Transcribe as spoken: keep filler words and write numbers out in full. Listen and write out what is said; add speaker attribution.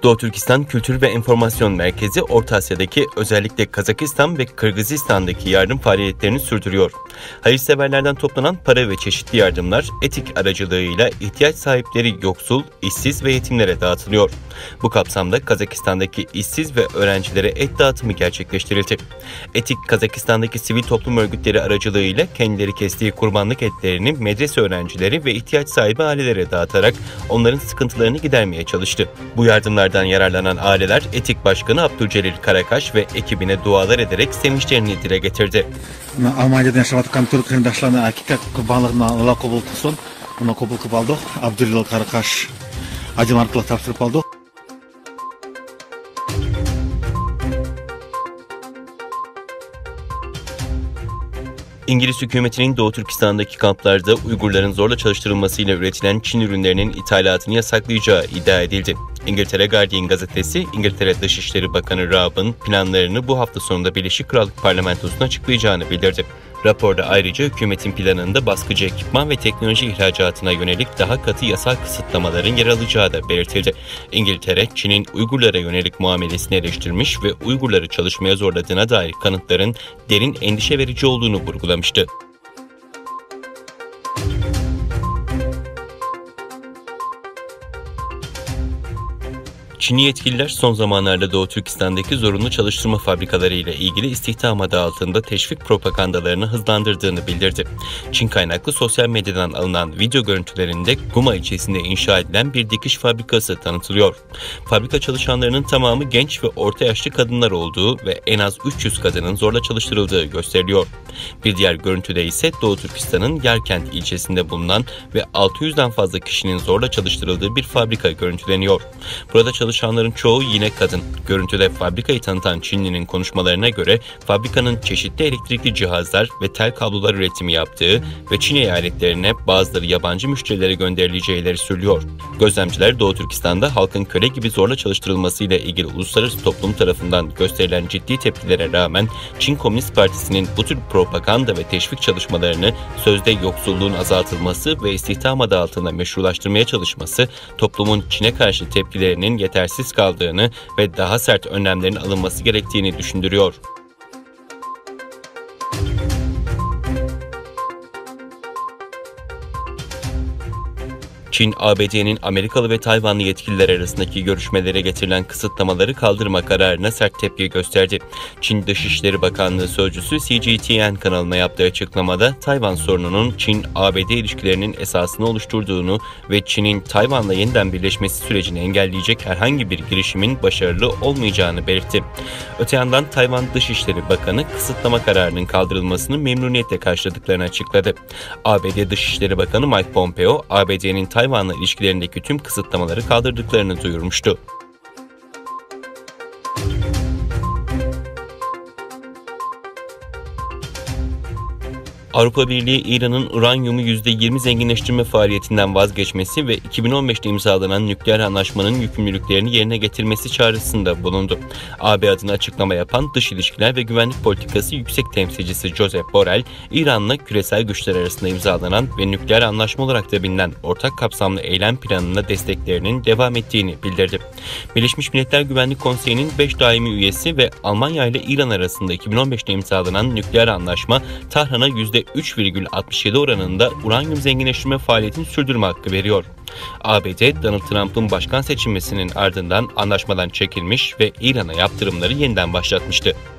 Speaker 1: Doğu Türkistan Kültür ve Enformasyon Merkezi, Orta Asya'daki özellikle Kazakistan ve Kırgızistan'daki yardım faaliyetlerini sürdürüyor. Hayırseverlerden toplanan para ve çeşitli yardımlar etik aracılığıyla ihtiyaç sahipleri yoksul, işsiz ve yetimlere dağıtılıyor. Bu kapsamda Kazakistan'daki işsiz ve öğrencilere et dağıtımı gerçekleştirildi. Etik, Kazakistan'daki sivil toplum örgütleri aracılığıyla kendileri kestiği kurbanlık etlerini medrese öğrencileri ve ihtiyaç sahibi ailelere dağıtarak onların sıkıntılarını gidermeye çalıştı. Bu yardımlardan yararlanan aileler Etik Başkanı Abdülcelil Karakaş ve ekibine dualar ederek sevinçlerini dile getirdi.
Speaker 2: Almanya'dan yaşayan Türk arkadaşlarına hakikaten kurbanlarına Allah kabul kılsın. Ona kabul kılıp aldık. Abdülcelil Karakaş acım arkalı tavsiyip aldık.
Speaker 1: İngiliz hükümetinin Doğu Türkistan'daki kamplarda Uygurların zorla çalıştırılmasıyla üretilen Çin ürünlerinin ithalatını yasaklayacağı iddia edildi. İngiltere Guardian gazetesi, İngiltere Dışişleri Bakanı Raab'ın planlarını bu hafta sonunda Birleşik Krallık Parlamentosu'na açıklayacağını bildirdi. Raporda ayrıca hükümetin planında baskıcı ekipman ve teknoloji ihracatına yönelik daha katı yasal kısıtlamaların yer alacağı da belirtildi. İngiltere, Çin'in Uygurlara yönelik muamelesini eleştirmiş ve Uygurları çalışmaya zorladığına dair kanıtların derin endişe verici olduğunu vurgulamıştı. Çinli yetkililer son zamanlarda Doğu Türkistan'daki zorunlu çalıştırma fabrikaları ile ilgili istihdam adı altında teşvik propagandalarını hızlandırdığını bildirdi. Çin kaynaklı sosyal medyadan alınan video görüntülerinde Guma ilçesinde inşa edilen bir dikiş fabrikası tanıtılıyor. Fabrika çalışanlarının tamamı genç ve orta yaşlı kadınlar olduğu ve en az üç yüz kadının zorla çalıştırıldığı gösteriliyor. Bir diğer görüntüde ise Doğu Türkistan'ın Yarkent ilçesinde bulunan ve altı yüzden fazla kişinin zorla çalıştırıldığı bir fabrika görüntüleniyor. Burada çalışanların çoğu yine kadın. Görüntüde fabrikayı tanıtan Çinli'nin konuşmalarına göre fabrikanın çeşitli elektrikli cihazlar ve tel kablolar üretimi yaptığı ve Çin eyaletlerine bazıları yabancı müşterilere gönderileceği ileri sürülüyor. Gözlemciler Doğu Türkistan'da halkın köle gibi zorla çalıştırılmasıyla ilgili uluslararası toplum tarafından gösterilen ciddi tepkilere rağmen Çin Komünist Partisi'nin bu tür propaganda ve teşvik çalışmalarını sözde yoksulluğun azaltılması ve istihdam adı altında meşrulaştırmaya çalışması toplumun Çin'e karşı tepkilerinin yetersiz kaldığını ve daha sert önlemlerin alınması gerektiğini düşündürüyor. Çin, A B D'nin Amerikalı ve Tayvanlı yetkililer arasındaki görüşmelere getirilen kısıtlamaları kaldırma kararına sert tepki gösterdi. Çin Dışişleri Bakanlığı Sözcüsü C G T N kanalına yaptığı açıklamada Tayvan sorununun Çin-A B D ilişkilerinin esasını oluşturduğunu ve Çin'in Tayvan'la yeniden birleşmesi sürecini engelleyecek herhangi bir girişimin başarılı olmayacağını belirtti. Öte yandan Tayvan Dışişleri Bakanı kısıtlama kararının kaldırılmasını memnuniyetle karşıladıklarını açıkladı. A B D Dışişleri Bakanı Mike Pompeo, A B D'nin Tayvan'la ilişkilerindeki tüm kısıtlamaları kaldırdıklarını duyurmuştu. Avrupa Birliği, İran'ın uranyumu yüzde yirmi zenginleştirme faaliyetinden vazgeçmesi ve iki bin on beşte imzalanan nükleer anlaşmanın yükümlülüklerini yerine getirmesi çağrısında bulundu. A B adına açıklama yapan Dış İlişkiler ve Güvenlik Politikası Yüksek Temsilcisi Josep Borrell, İran'la küresel güçler arasında imzalanan ve nükleer anlaşma olarak da bilinen ortak kapsamlı eylem planına desteklerinin devam ettiğini bildirdi. Birleşmiş Milletler Güvenlik Konseyi'nin beş daimi üyesi ve Almanya ile İran arasında iki bin on beşte imzalanan nükleer anlaşma, Tahran'a yüzde üç virgül altmış yedi oranında uranyum zenginleştirme faaliyetini sürdürme hakkı veriyor. A B D, Donald Trump'ın başkan seçilmesinin ardından anlaşmadan çekilmiş ve İran'a yaptırımları yeniden başlatmıştı.